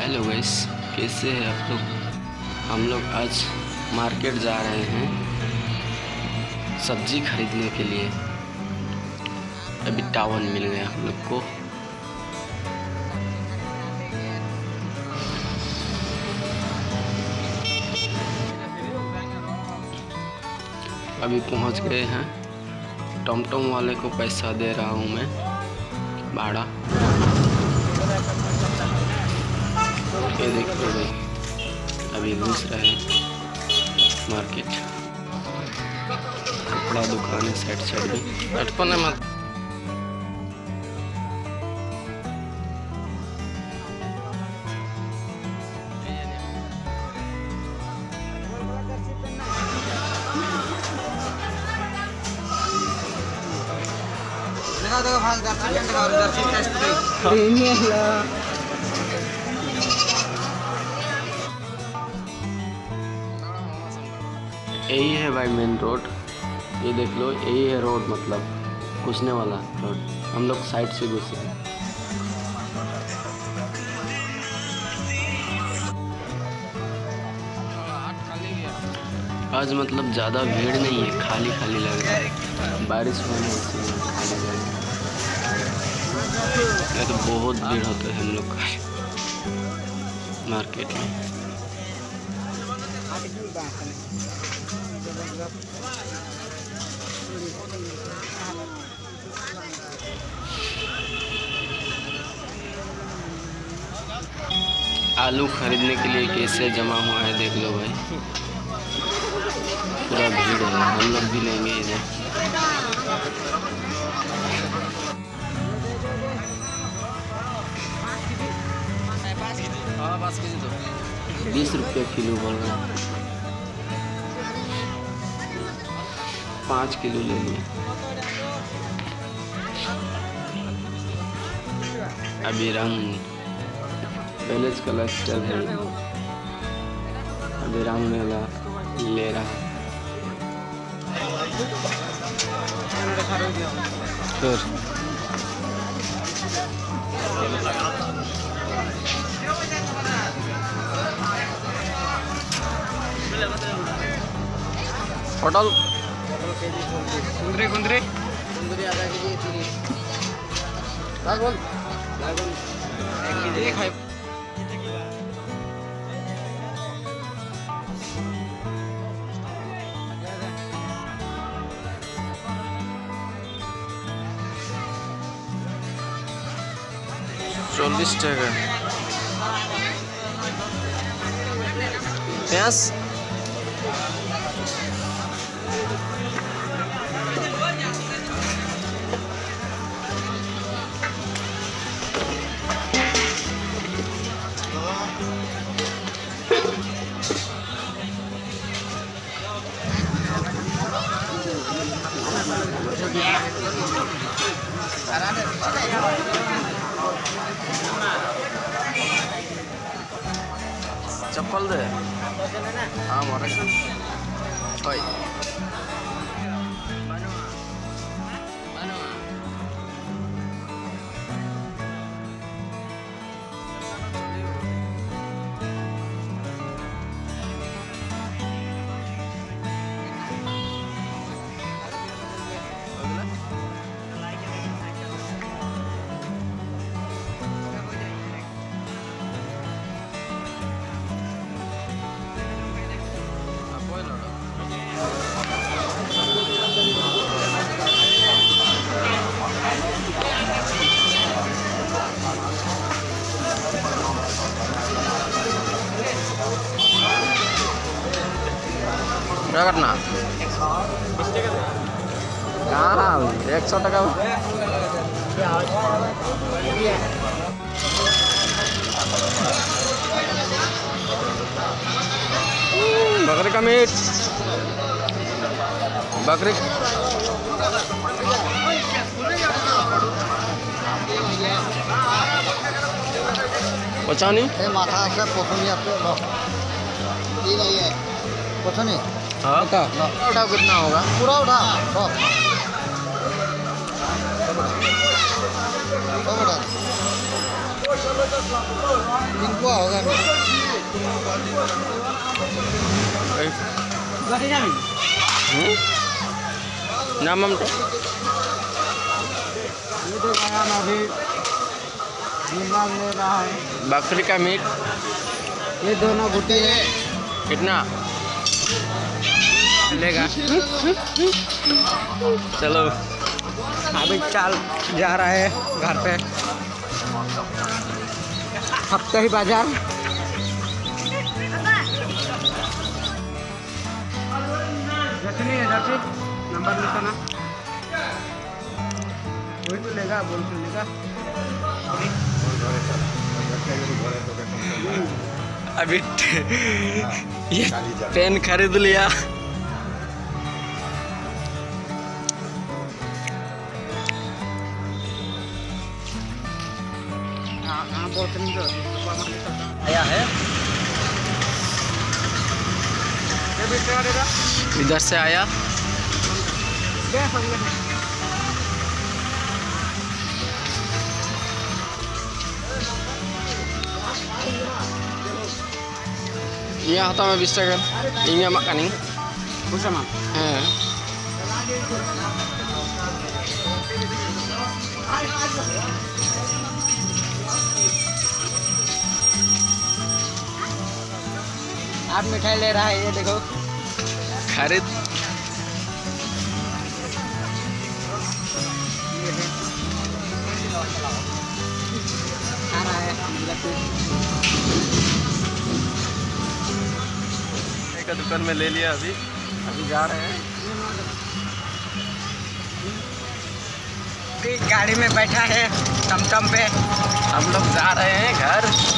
Hello guys, कैसे हैं आप लोग। हम लोग आज मार्केट जा रहे हैं सब्जी खरीदने के लिए। अभी टाउन मिल गया हम लोग को। अभी पहुंच गए हैं। टमटम वाले को पैसा दे रहा हूं मैं, भाड़ा। ये देखो भाई, अभी घुस रहे हैं मार्केट। कपड़ा दुकान है साइड में। अटपन है मत। यही है भाई मेन रोड। ये देख लो, यही है रोड, मतलब घुसने वाला रोड। हम लोग साइड से घुसे हैं। आज मतलब ज़्यादा भीड़ नहीं है, खाली खाली लग रहा है। बारिश होने से खाली लग रहा है। तो बहुत भीड़ होता है हम लोग का मार्केट में। आलू खरीदने के लिए कैसे जमा हुआ है देख लो भाई, पूरा भीड़ है। हम लोग भी लेंगे इधर। तो 20 रुपये किलो बोल रहे हैं। 5 किलो ले लिए। अभी रंग पहले कलस्टर है, अभी रंग मेला ले रहा है। फिर होटल कुंदरी कुंदरी कुंदरी आधा केजी 30। बोल 1 केजी खाए। ₹40 प्याज। चप्पल दे। हाँ मोरे ओए क्या करना? कहाँ 100 टका बकरी का मीट। बकरी पचानी माथा से पोसनी पोसनी। हाँ उठा कितना होगा? पूरा उठा 100 उठा। Lingua होगा नाम हम तो ये तो नाम अभी निकाल ले रहा है। बकरी का मीट ये दोनों गुटी है। कितना लेगा? चलो अभी चाल जा रहा है घर पे। हफ्ते ही बाजार। जैसे नहीं है जैसे नंबर लिखाना वही तो लेगा बोल के लेगा। अभी ये पेन खरीद लिया। हाँ बोल के आया है। इधर से आया। Iya, hatama bisa kan? Ini makan nih. Bisa mak. आप मिठाई ले रहा है ये देखो। खरीद आ रहा है का दुकान में ले लिया। अभी जा रहे हैं। गाड़ी में बैठा है टमटम पे। हम लोग जा रहे हैं घर।